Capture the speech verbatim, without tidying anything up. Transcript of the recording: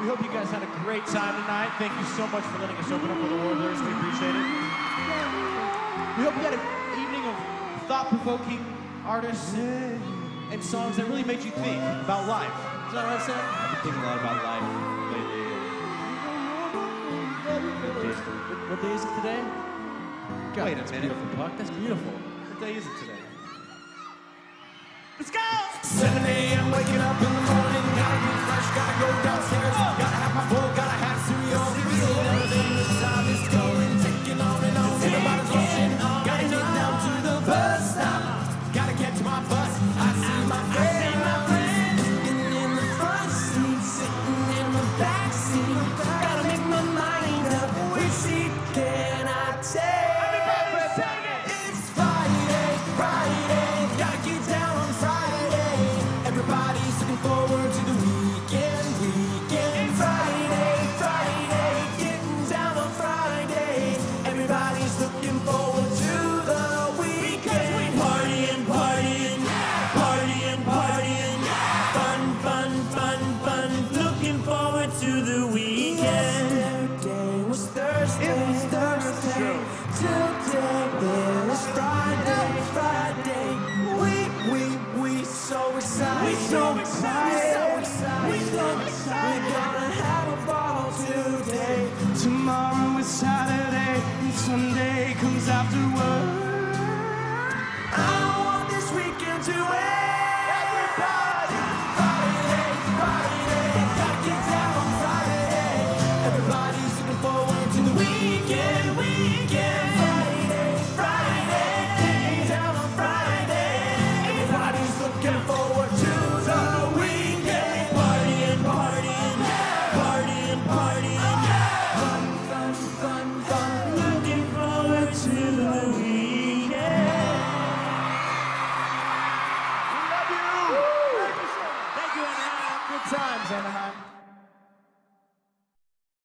We hope you guys had a great time tonight. Thank you so much for letting us open up for the Warblers. We appreciate it. We hope you had an evening of thought-provoking artists and, and songs that really made you think about life. Is that right, Sam? I've been thinking a lot about life lately. What, what day is it today? God, Wait a that's minute. beautiful, Puck. That's beautiful. What day is it today? Let's go! seven A M waking up in the morning, gotta get fresh, gotta go downstairs, gotta have my bowl, gotta have cereal. Everything this time is going, taking on and on. Everybody's rushing, gotta get down to the bus stop, gotta catch my bus. I see my friend, my friend, sitting in the front seat, sitting in the back seat. Gotta make my mind up, which seat can I take? It's Friday, Friday, gotta get down on Friday. Everybody's looking forward to the weekend, weekend. Friday, Friday, getting down on Friday. Everybody's looking forward to the weekend. Partying, partying, partying, partying. Fun, fun, fun, fun. Looking forward to the weekend. Yesterday was Thursday, it was Thursday. Today is Friday, Friday. We, we, we so excited. We so excited. So excited. We so excited. We're gonna have a ball today. Tomorrow is Saturday and Sunday comes afterward. I want this weekend to end. Everybody, Friday, Friday, gotta get down on Friday. Everybody's looking forward to the weekend, weekend. Friday, Friday, getting down on Friday. Everybody's looking forward to the weekend. Partying, partying, partying, partying. Fun, fun, fun, fun. Looking forward to the weekend. We love you! Thank you, Anaheim. Good times, Anaheim.